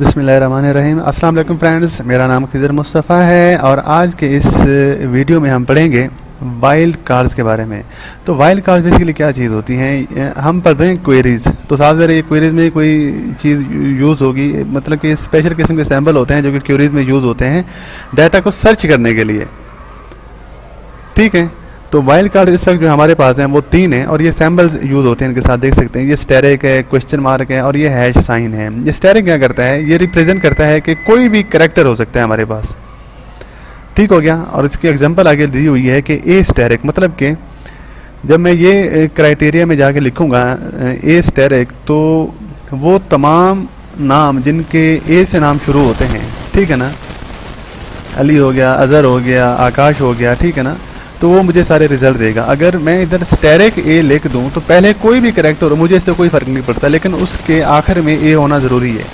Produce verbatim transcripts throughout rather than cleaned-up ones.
बिस्मिल्लाहिर्रहमानिर्रहीम। अस्सलाम वालेकुम फ्रेंड्स, मेरा नाम खिज़र मुस्तफ़ा है और आज के इस वीडियो में हम पढ़ेंगे वाइल्ड कार्ड्स के बारे में। तो वाइल्ड कार्ड्स बेसिकली क्या चीज़ होती हैं, हम पढ़ रहे हैं क्वेरीज़। तो साफ ज़रा ये क्वेरीज़ में कोई चीज़ यूज़ होगी, मतलब कि स्पेशल किस्म के सैम्पल होते हैं जो कि क्वेरीज़ में यूज़ होते हैं डाटा को सर्च करने के लिए। ठीक है, तो वाइल्ड कार्ड इस वक्त जो हमारे पास हैं वो तीन हैं और ये सैम्पल्स यूज़ होते हैं इनके साथ, देख सकते हैं। ये स्टेरिक है, क्वेश्चन मार्क है और ये हैश साइन है। ये स्टेरिक क्या करता है, ये रिप्रेजेंट करता है कि कोई भी कैरेक्टर हो सकता है हमारे पास। ठीक हो गया। और इसकी एग्जांपल आगे दी हुई है कि ए स्टेरिक, मतलब कि जब मैं ये क्राइटेरिया में जाके लिखूँगा ए स्टेरिक, तो वो तमाम नाम जिनके ए से नाम शुरू होते हैं, ठीक है ना, अली हो गया, अज़हर हो गया, आकाश हो गया, ठीक है ना, तो वो मुझे सारे रिजल्ट देगा। अगर मैं इधर स्टेरिक ए लिख दूं तो पहले कोई भी करेक्टर हो, मुझे इससे कोई फ़र्क नहीं पड़ता, लेकिन उसके आखिर में ए होना ज़रूरी है।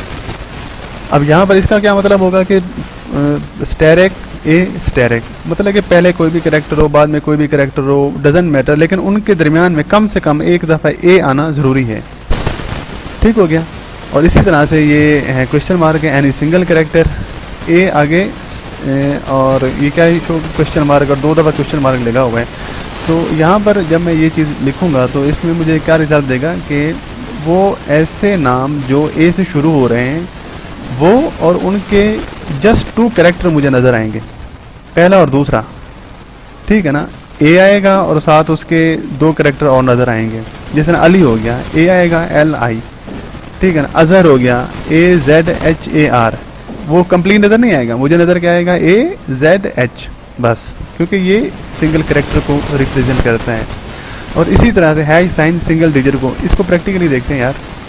अब यहाँ पर इसका क्या मतलब होगा कि स्टेरिक ए स्टेरिक, मतलब कि पहले कोई भी करेक्टर हो, बाद में कोई भी करेक्टर हो, डजेंट मैटर, लेकिन उनके दरमियान में कम से कम एक दफ़ा ए आना ज़रूरी है। ठीक हो गया। और इसी तरह से ये है क्वेश्चन मार्क है, एनी सिंगल करेक्टर, ए आगे ए, और ये क्या है, शो क्वेश्चन मार्क और दो दफ़ा क्वेश्चन मार्क लगा हुआ है। तो यहाँ पर जब मैं ये चीज़ लिखूँगा तो इसमें मुझे क्या रिजल्ट देगा कि वो ऐसे नाम जो ए से शुरू हो रहे हैं वो और उनके जस्ट टू कैरेक्टर मुझे नज़र आएंगे, पहला और दूसरा। ठीक है ना, ए आएगा और साथ उसके दो कैरेक्टर और नज़र आएंगे। जैसे ना अली हो गया, ए आएगा एल आई, ठीक है ना, अज़हर हो गया A Z H A R, वो कंप्लीट नज़र नहीं आएगा, मुझे नज़र क्या आएगा ए जेड एच, बस, क्योंकि ये सिंगल कैरेक्टर को रिप्रेजेंट करता है। और इसी तरह से हैश साइन सिंगल डिजिट को, इसको प्रैक्टिकली देखते हैं यार।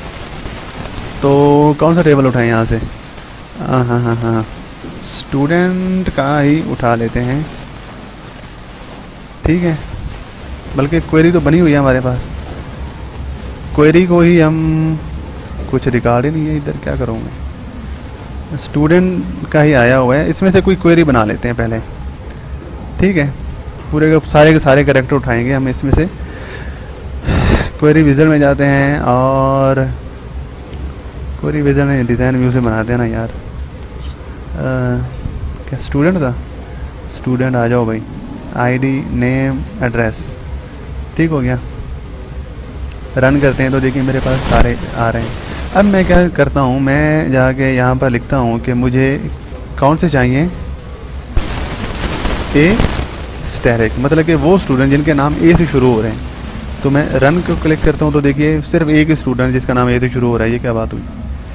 तो कौन सा टेबल उठाएं यहाँ से, हाँ हाँ हाँ हाँ स्टूडेंट का ही उठा लेते हैं, ठीक है। बल्कि क्वेरी तो बनी हुई है हमारे पास, क्वेरी को ही हम, कुछ रिकॉर्ड ही नहीं है इधर, क्या करूँगा, स्टूडेंट का ही आया हुआ है, इसमें से कोई क्वेरी बना लेते हैं पहले। ठीक है, पूरे के सारे के सारे कैरेक्टर उठाएंगे हम इसमें से। क्वेरी विज़ार्ड में जाते हैं और क्वेरी विज़ार्ड में डिज़ाइन व्यू से बनाते हैं ना यार। आ, क्या स्टूडेंट था, स्टूडेंट आ जाओ भाई, आईडी नेम एड्रेस, ठीक हो गया। रन करते हैं तो देखिए मेरे पास सारे आ रहे हैं। अब मैं क्या करता हूँ, मैं जाके यहाँ पर लिखता हूँ कि मुझे कौन से चाहिए, ए स्टेरिक, मतलब कि वो स्टूडेंट जिनके नाम ए से शुरू हो रहे हैं। तो मैं रन को क्लिक करता हूँ तो देखिए सिर्फ एक स्टूडेंट जिसका नाम ए से शुरू हो रहा है, ये क्या बात हुई।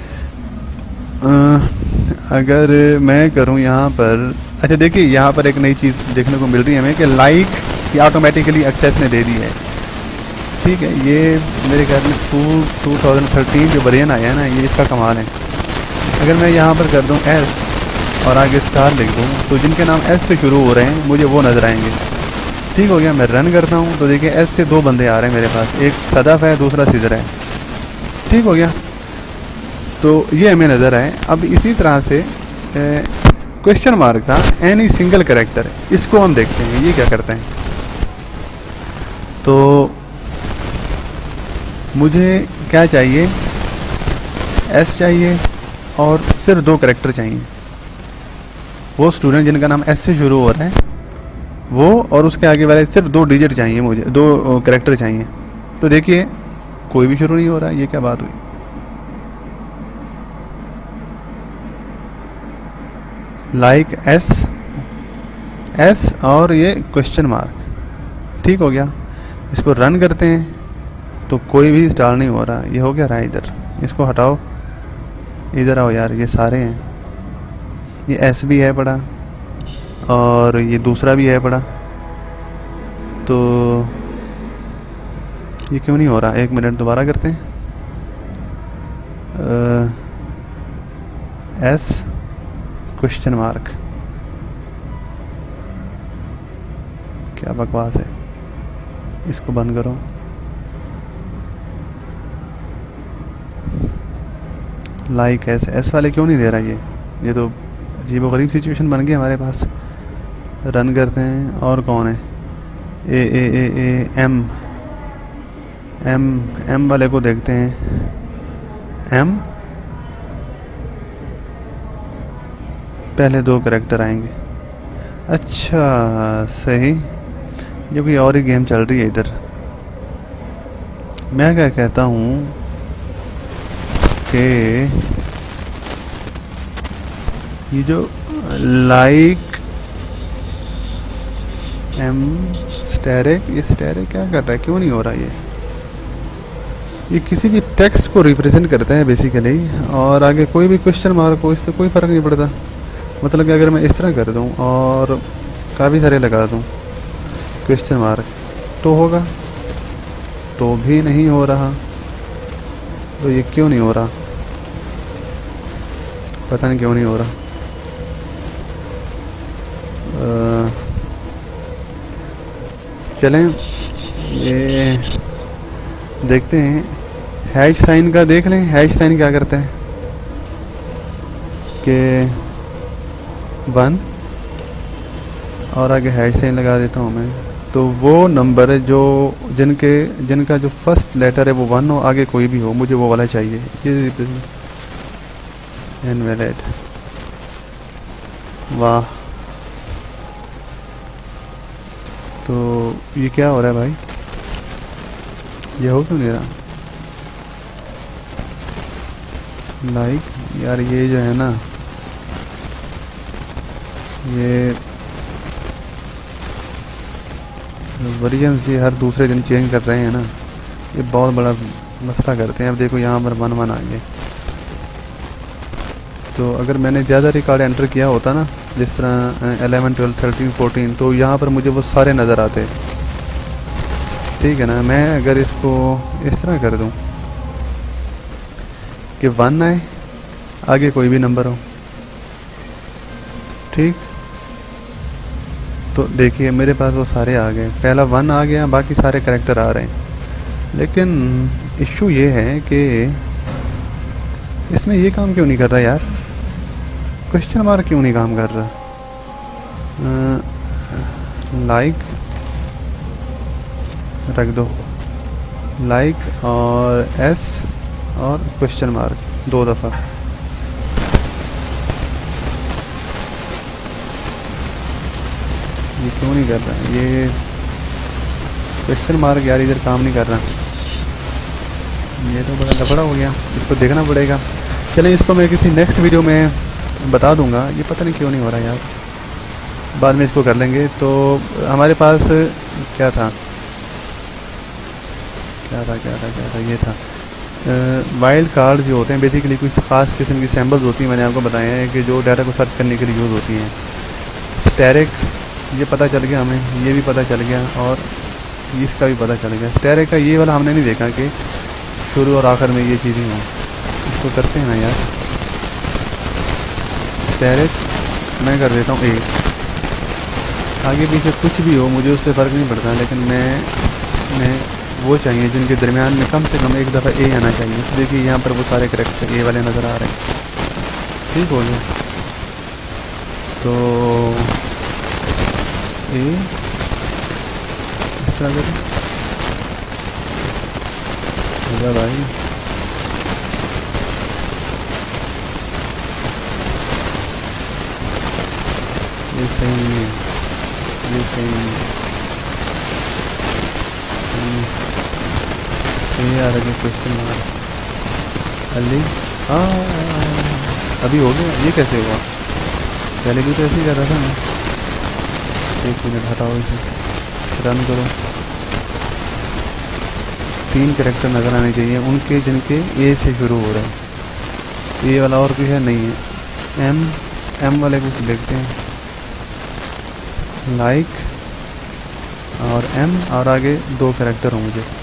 आ, अगर मैं करूँ यहाँ पर, अच्छा देखिए यहाँ पर एक नई चीज़ देखने को मिल रही है हमें कि लाइक ये ऑटोमेटिकली एक्सेस ने दे दी है। ठीक है, ये मेरे ख्याल में टू टू थाउजेंड थर्टीन जो वर्जन आया है ना, ये इसका कमाल है। अगर मैं यहाँ पर कर दूँ एस और आगे स्टार लिख दूँ तो जिनके नाम एस से शुरू हो रहे हैं मुझे वो नज़र आएंगे। ठीक हो गया। मैं रन करता हूँ तो देखिए एस से दो बंदे आ रहे हैं मेरे पास, एक सदफ है, दूसरा सिदर है। ठीक हो गया, तो ये हमें नज़र आए। अब इसी तरह से क्वेश्चन मार्क था एनी सिंगल कैरेक्टर, इसको हम देखते हैं ये क्या करते हैं। तो मुझे क्या चाहिए, एस चाहिए और सिर्फ दो कैरेक्टर चाहिए। वो स्टूडेंट जिनका नाम एस से शुरू हो रहा है वो, और उसके आगे वाले सिर्फ दो डिजिट चाहिए मुझे, दो कैरेक्टर चाहिए। तो देखिए कोई भी शुरू नहीं हो रहा, ये क्या बात हुई। लाइक एस एस और ये क्वेश्चन मार्क, ठीक हो गया। इसको रन करते हैं तो कोई भी स्टार नहीं हो रहा, ये हो क्या रहा है इधर, इसको हटाओ, इधर आओ यार, ये सारे हैं, ये एस भी है पड़ा और ये दूसरा भी है पड़ा, तो ये क्यों नहीं हो रहा। एक मिनट दोबारा करते हैं, एस क्वेश्चन मार्क, क्या बकवास है, इसको बंद करो। लाइक एस एस वाले क्यों नहीं दे रहा ये ये तो अजीब व गरीब सिचुएशन बन गई हमारे पास। रन करते हैं, और कौन है, A A A A M M M वाले को देखते हैं, एम पहले दो कैरेक्टर आएंगे। अच्छा सही, जो कोई और ही गेम चल रही है इधर। मैं क्या कहता हूँ कि ये जो लाइक एम स्टेरिक, ये स्टेरिक क्या कर रहा है, क्यों नहीं हो रहा? ये ये किसी भी टेक्स्ट को रिप्रेजेंट करता है बेसिकली, और आगे कोई भी क्वेश्चन मार्क हो इससे कोई फ़र्क नहीं पड़ता। मतलब कि अगर मैं इस तरह कर दूं और काफ़ी सारे लगा दूं क्वेश्चन मार्क तो होगा, तो भी नहीं हो रहा। तो ये क्यों नहीं हो रहा, पता नहीं क्यों नहीं हो रहा। आ, चलें ये देखते हैं, हैश साइन का देख लें। हैश साइन क्या करता है कि वन और आगे हैश साइन लगा देता हूँ मैं, तो वो नंबर है जो जिनके जिनका जो फर्स्ट लेटर है वो वन हो, आगे कोई भी हो, मुझे वो वाला चाहिए। ये इनवैलिड, वाह। तो ये क्या हो रहा है भाई, ये हो क्यों नहीं रहा? लाइक like, यार ये जो है ना, ये वर्जन्स ये हर दूसरे दिन चेंज कर रहे हैं ना, ये बहुत बड़ा मसला करते हैं। अब देखो यहाँ पर वन वन आ गए, तो अगर मैंने ज़्यादा रिकॉर्ड एंटर किया होता ना, जिस तरह एलेवन ट्वेल्व थर्टीन फोर्टीन, तो यहाँ पर मुझे वो सारे नज़र आते। ठीक है ना। मैं अगर इसको इस तरह कर दूं कि वन आए, आगे कोई भी नंबर हो, ठीक, तो देखिए मेरे पास वो सारे आ गए। पहला वन आ गया, बाकी सारे कैरेक्टर आ रहे हैं। लेकिन इशू ये है कि इसमें ये काम क्यों नहीं कर रहा यार, क्वेश्चन मार्क क्यों नहीं काम कर रहा? लाइक रख दो, लाइक और एस और क्वेश्चन मार्क दो दफ़ा। ये क्यों नहीं कर रहा है? ये क्वेश्चन मार्क यार इधर काम नहीं कर रहा। ये तो बड़ा लफड़ा हो गया, इसको देखना पड़ेगा। चलें, इसको मैं किसी नेक्स्ट वीडियो में बता दूंगा। ये पता नहीं क्यों नहीं हो रहा यार, बाद में इसको कर लेंगे। तो हमारे पास क्या था क्या था क्या था क्या था ये था वाइल्ड कार्ड जो होते हैं बेसिकली कुछ ख़ास किस्म की सैम्पल्स होती हैं। मैंने आपको बताया है कि जो डाटा को सर्च करने के लिए यूज़ होती हैं। स्टेरिक, ये पता चल गया हमें, ये भी पता चल गया, और इसका भी पता चल गया। स्टेरिक का ये वाला हमने नहीं देखा कि शुरू और आखिर में ये चीज़ें हों। इसको करते हैं ना यार, स्टेरिक मैं कर देता हूँ ए। आगे पीछे कुछ भी हो मुझे उससे फ़र्क नहीं पड़ता, लेकिन मैं मैं वो चाहिए जिनके दरमियान में कम से कम एक दफ़ा ए आना चाहिए। तो देखिए यहाँ पर वो सारे करेक्टर ए वाले नज़र आ रहे हैं। ठीक हो गया, तो ए इस तरह करें भाई। ये सही नहीं है, ये सही नहीं है। ये आ रहा है क्वेश्चन मार्क अली। हाँ अभी हो गया, ये कैसे हुआ? पहले भी तो ऐसे ही कर रहा था मैं। एक मिनट हटाओ इसे, रन करो। तीन कैरेक्टर नज़र आने चाहिए उनके जिनके ए से शुरू हो रहे हैं। ए वाला और कोई है नहीं है। एम एम वाले कुछ देखते हैं, लाइक और एम, और आगे दो कैरेक्टर हों मुझे।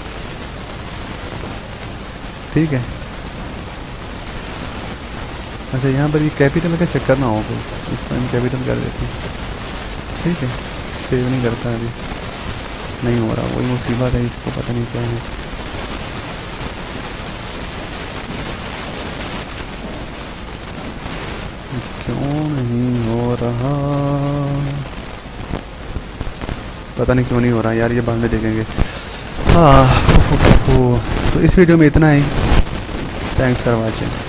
ठीक है। अच्छा यहाँ पर ये कैपिटल का चक्कर ना हो, कोई इसको हम कैपिटल कर देते हैं। ठीक है, सेव नहीं करता अभी, नहीं हो रहा, वही मुसीबत है। इसको पता नहीं क्या है। क्यों नहीं हो रहा, पता नहीं क्यों नहीं हो रहा यार, ये बाद में देखेंगे। हाँ, तो इस वीडियो में इतना ही। Thanks for watching.